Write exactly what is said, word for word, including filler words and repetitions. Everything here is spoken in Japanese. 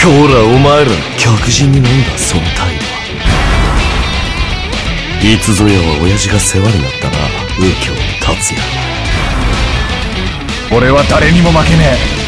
こらお前ら客人になんだその態度は。いつぞやは親父が世話になったな、右京達也。 俺は誰にも負けねえ。